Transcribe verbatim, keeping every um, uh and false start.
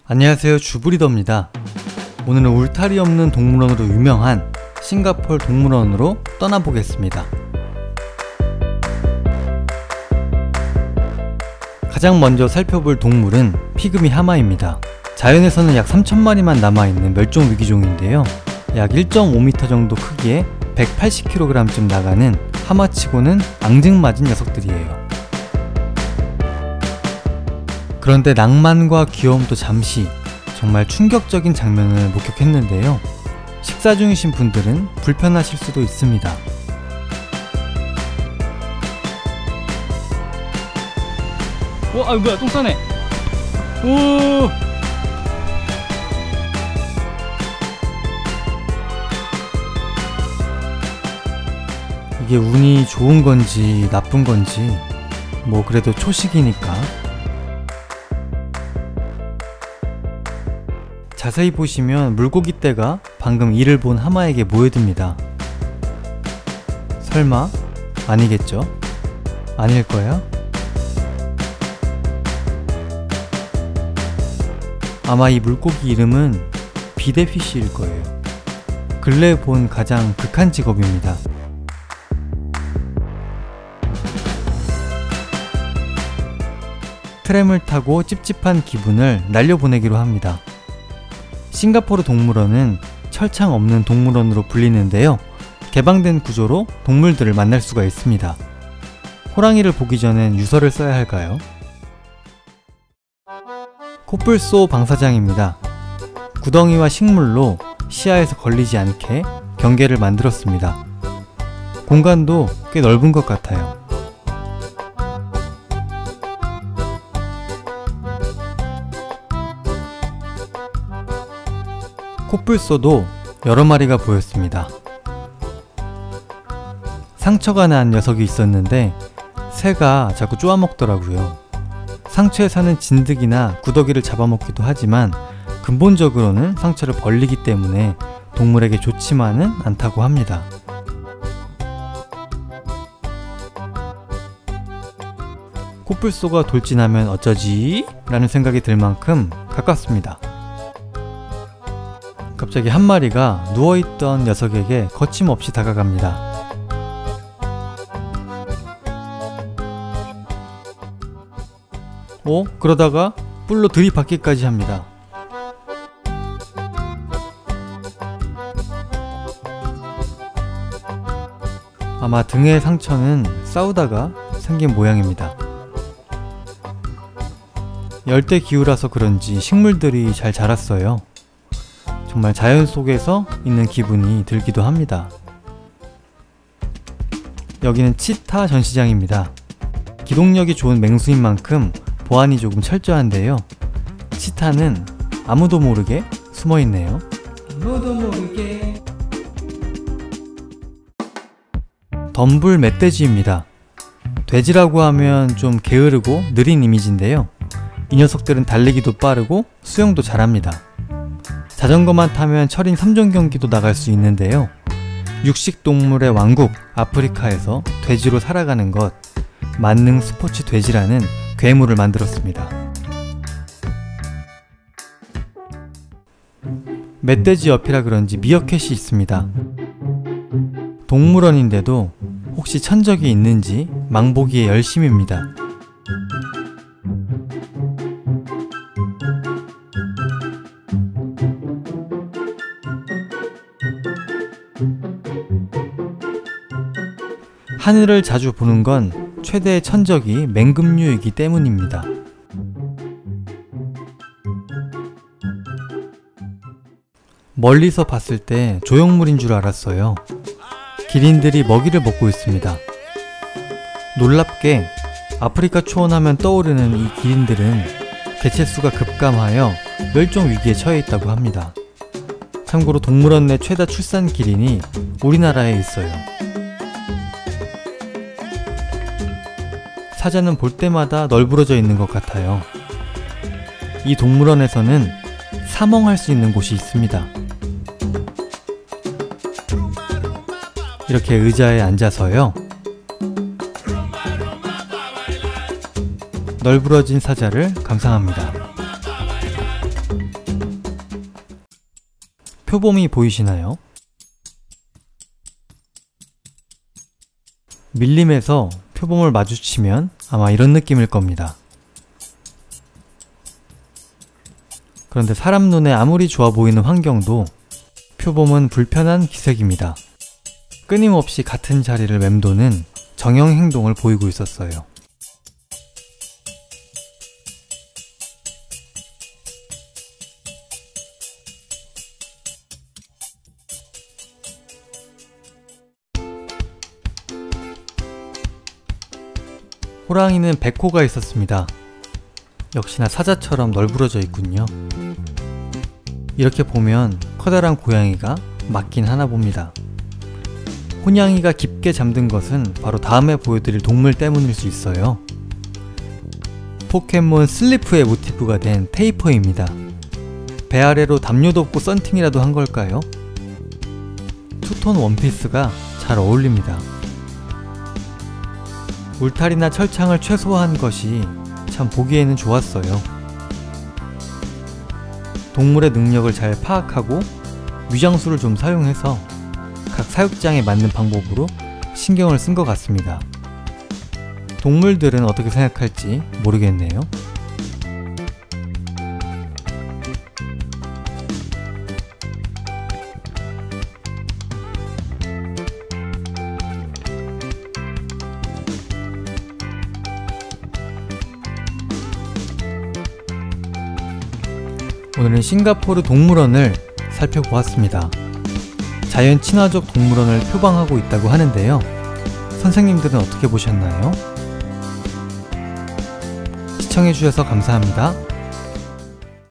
안녕하세요, 주브리더입니다. 오늘은 울타리 없는 동물원으로 유명한 싱가포르 동물원으로 떠나보겠습니다. 가장 먼저 살펴볼 동물은 피그미 하마입니다. 자연에서는 약 삼천 마리만 남아있는 멸종위기종인데요. 약 일 점 오 미터 정도 크기에 백팔십 킬로그램쯤 나가는 하마치고는 앙증맞은 녀석들이에요. 그런데 낭만과 귀여움도 잠시 정말 충격적인 장면을 목격했는데요. 식사 중이신 분들은 불편하실 수도 있습니다. 오, 아 뭐야, 똥 싸네. 오. 이게 운이 좋은 건지 나쁜 건지, 뭐 그래도 초식이니까. 자세히 보시면 물고기 떼가 방금 이를 본 하마에게 모여듭니다. 설마? 아니겠죠? 아닐 거야? 아마 이 물고기 이름은 비데피쉬일 거예요. 근래에 본 가장 극한 직업입니다. 트램을 타고 찝찝한 기분을 날려보내기로 합니다. 싱가포르 동물원은 철창 없는 동물원으로 불리는데요. 개방된 구조로 동물들을 만날 수가 있습니다. 호랑이를 보기 전엔 유서를 써야 할까요? 코뿔소 방사장입니다. 구덩이와 식물로 시야에서 걸리지 않게 경계를 만들었습니다. 공간도 꽤 넓은 것 같아요. 코뿔소도 여러 마리가 보였습니다. 상처가 난 녀석이 있었는데 새가 자꾸 쪼아먹더라고요. 상처에 사는 진드기나 구더기를 잡아먹기도 하지만 근본적으로는 상처를 벌리기 때문에 동물에게 좋지만은 않다고 합니다. 코뿔소가 돌진하면 어쩌지? 라는 생각이 들 만큼 가깝습니다. 갑자기 한 마리가 누워있던 녀석에게 거침없이 다가갑니다. 어? 그러다가 뿔로 들이받기까지 합니다. 아마 등의 상처는 싸우다가 생긴 모양입니다. 열대 기후라서 그런지 식물들이 잘 자랐어요. 정말 자연 속에서 있는 기분이 들기도 합니다. 여기는 치타 전시장입니다. 기동력이 좋은 맹수인 만큼 보안이 조금 철저한데요. 치타는 아무도 모르게 숨어있네요. 아무도 모르게. 덤불 멧돼지입니다. 돼지라고 하면 좀 게으르고 느린 이미지인데요. 이 녀석들은 달리기도 빠르고 수영도 잘합니다. 자전거만 타면 철인 삼 종 경기도 나갈 수 있는데요. 육식동물의 왕국 아프리카에서 돼지로 살아가는 것, 만능 스포츠 돼지라는 괴물을 만들었습니다. 멧돼지 옆이라 그런지 미어캣이 있습니다. 동물원인데도 혹시 천적이 있는지 망보기에 열심입니다. 하늘을 자주 보는 건 최대의 천적이 맹금류이기 때문입니다. 멀리서 봤을 때 조형물인 줄 알았어요. 기린들이 먹이를 먹고 있습니다. 놀랍게 아프리카 초원하면 떠오르는 이 기린들은 개체수가 급감하여 멸종 위기에 처해 있다고 합니다. 참고로 동물원 내 최다 출산 기린이 우리나라에 있어요. 사자는 볼 때마다 널브러져 있는 것 같아요. 이 동물원에서는 사멍할 수 있는 곳이 있습니다. 이렇게 의자에 앉아서요. 널브러진 사자를 감상합니다. 표범이 보이시나요? 밀림에서 표범을 마주치면 아마 이런 느낌일 겁니다. 그런데 사람 눈에 아무리 좋아 보이는 환경도 표범은 불편한 기색입니다. 끊임없이 같은 자리를 맴도는 정형 행동을 보이고 있었어요. 호랑이는 백호가 있었습니다. 역시나 사자처럼 널브러져 있군요. 이렇게 보면 커다란 고양이가 맞긴 하나 봅니다. 혼양이가 깊게 잠든 것은 바로 다음에 보여드릴 동물 때문일 수 있어요. 포켓몬 슬리프의 모티프가 된 테이퍼입니다. 배 아래로 담요 덮고 썬팅이라도 한 걸까요? 투톤 원피스가 잘 어울립니다. 울타리나 철창을 최소화한 것이 참 보기에는 좋았어요. 동물의 능력을 잘 파악하고 위장술을 좀 사용해서 각 사육장에 맞는 방법으로 신경을 쓴 것 같습니다. 동물들은 어떻게 생각할지 모르겠네요. 오늘은 싱가포르 동물원을 살펴보았습니다. 자연 친화적 동물원을 표방하고 있다고 하는데요. 선생님들은 어떻게 보셨나요? 시청해주셔서 감사합니다.